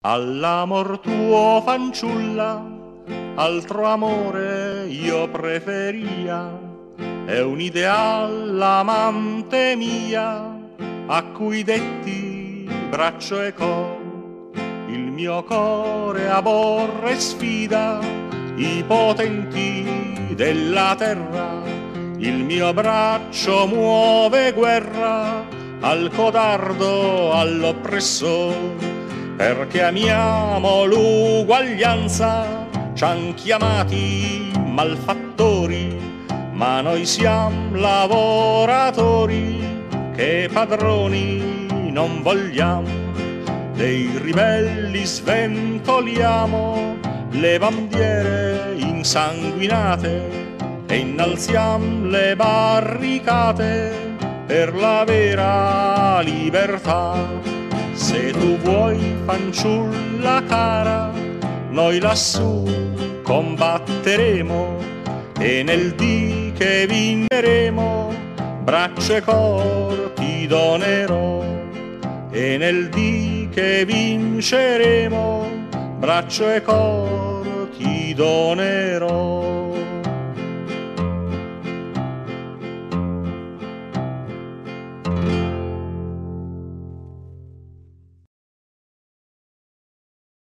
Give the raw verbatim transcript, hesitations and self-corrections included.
All'amor tuo fanciulla, altro amore io preferia, è un ideal l'amante mia, a cui detti braccio e cor. Il mio core aborre e sfida i potenti della terra, il mio braccio muove guerra al codardo, all'oppressor. Perché amiamo l'uguaglianza, c'han chiamati malfattori, ma noi siamo lavoratori che padroni non vogliamo. Dei ribelli sventoliamo le bandiere insanguinate e innalziamo le barricate per la vera libertà. Se tu vuoi, fanciulla cara, noi lassù combatteremo e nel dì che vinceremo braccio e cor ti donerò. E nel dì che vinceremo braccio e cor ti donerò.